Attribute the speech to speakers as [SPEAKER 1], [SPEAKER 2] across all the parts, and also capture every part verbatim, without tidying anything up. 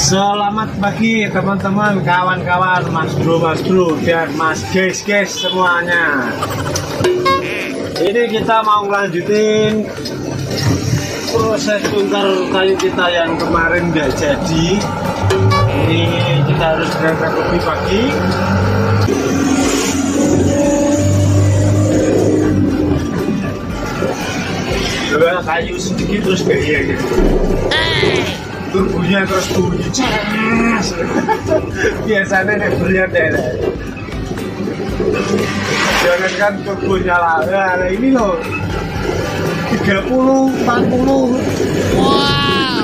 [SPEAKER 1] Selamat pagi teman-teman, kawan-kawan, mas bro, mas bro, dan mas guys, guys semuanya. Ini kita mau lanjutin proses bongkar kayu kita yang kemarin nggak jadi. Ini kita harus berangkat lebih pagi. Coba kayu sedikit terus kayak gitu. Turbunya terus bunyi ceras. Biasanya nih berlian-lian. Jangan kan turbunya lah. Nah, ini loh tiga puluh, empat puluh. Wow.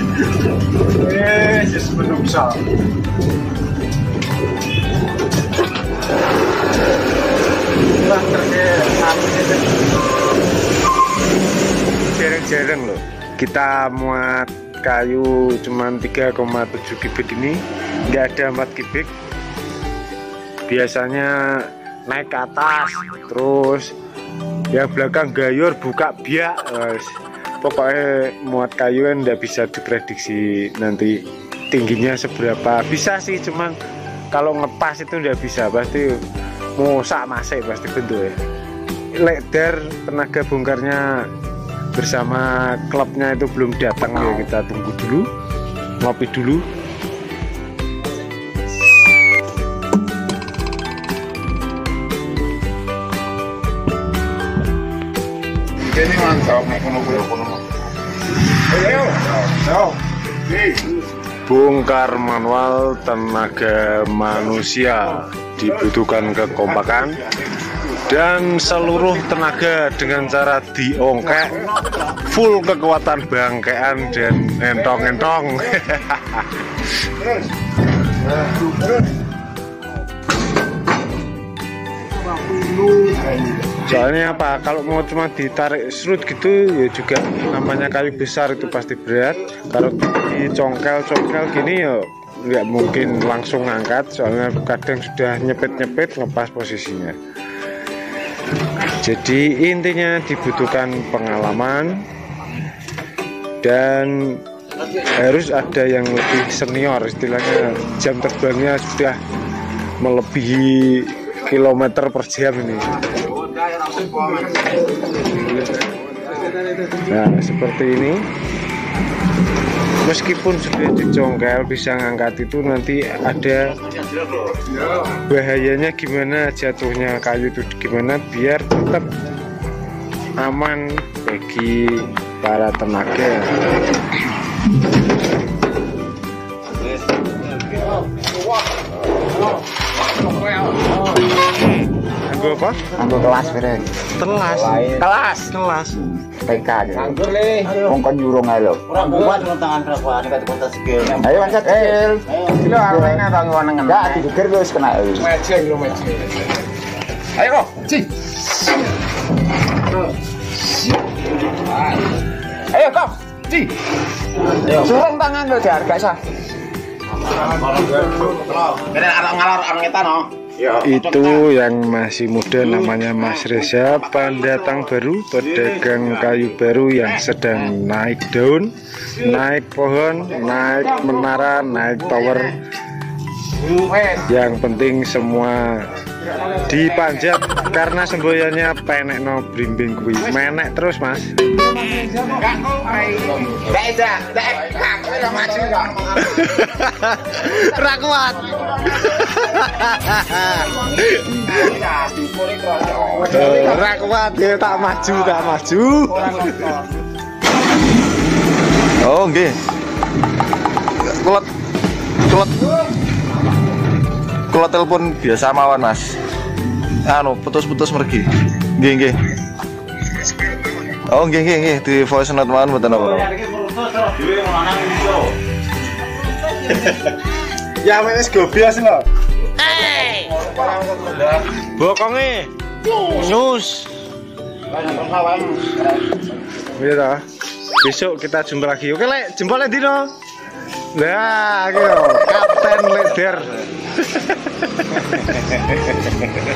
[SPEAKER 1] Eh, just menungso. Wah, terkait jarang-jarang loh kita muat kayu cuman tiga koma tujuh kubik ini, nggak ada empat kubik. Biasanya naik ke atas terus yang belakang gayur buka biak. Pokoknya muat kayu kan nggak bisa diprediksi nanti tingginya seberapa. Bisa sih, cuman kalau ngepas itu nggak bisa, pasti musak masih pasti bentuknya. Ledar tenaga bongkarnya bersama klubnya itu belum datang ya, kita tunggu dulu, ngopi dulu.
[SPEAKER 2] Ini mantap, ekonomi. Ayo,
[SPEAKER 3] bongkar manual tenaga manusia, dibutuhkan kekompakan dan seluruh tenaga dengan cara diongkek, full kekuatan bangkean dan entong-entong. Soalnya apa, kalau mau cuma ditarik serut gitu ya juga namanya kayu besar itu pasti berat. Kalau dicongkel-congkel gini ya nggak mungkin langsung ngangkat, soalnya kadang sudah nyepet-nyepet ngepas posisinya. Jadi intinya dibutuhkan pengalaman dan harus ada yang lebih senior, istilahnya jam terbangnya sudah melebihi kilometer per jam ini. Nah seperti ini, meskipun sudah dicongkel bisa ngangkat itu nanti ada bahayanya gimana, jatuhnya kayu itu gimana biar tetap aman bagi para tenaga. Anggo apa?
[SPEAKER 2] Anggo kelas berarti.
[SPEAKER 3] Telas.
[SPEAKER 2] Kelas.
[SPEAKER 3] Kelas.
[SPEAKER 2] P K gitu. Wong kon nyurung ae lho.
[SPEAKER 4] Ora kuat tangan berapa nek kontak skill.
[SPEAKER 2] Ayo pancet skill. Kilo arene ta ngeneng. Enggak digeger wis kena.
[SPEAKER 1] Mejeng lo mejeng.
[SPEAKER 2] Ayo kok. Ci. Ayo kok. Ci. Surung tangan lo jar gak sah. Kene arek ngalor angetan no.
[SPEAKER 3] Itu yang masih muda namanya Mas Reza, pendatang baru, pedagang kayu baru yang sedang naik daun, naik pohon, naik menara, naik tower. Yang penting semua dipanjat karena semboyannya penek no blimbing kuwi. Menek terus Mas. Ra kuat. Ra kuat ya, tak maju tak maju.
[SPEAKER 5] Oh nggih. Kulot kulot kulot telepon biasa mawon Mas. Anu putus-putus mergi. Nggih nggih. Oh nggih nggih nggih, di voice note mawon mboten apa-apa.
[SPEAKER 3] Ya wis gobias lho. Hei. Bokonge. Nyus. Iya ta. Besok kita jumpa lagi. Oke, Lek, jempolnya dino. Nah, gitu. Kapten Ledar.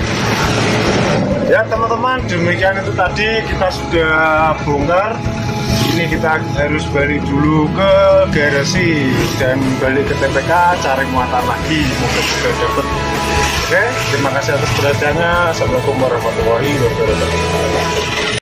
[SPEAKER 3] Ya teman-teman, demikian itu tadi kita sudah bongkar ini kita harus balik dulu ke garasi dan balik ke T P K cari muatan lagi, moga juga dapat. Oke, terima kasih atas perhatiannya. Assalamualaikum warahmatullahi wabarakatuh.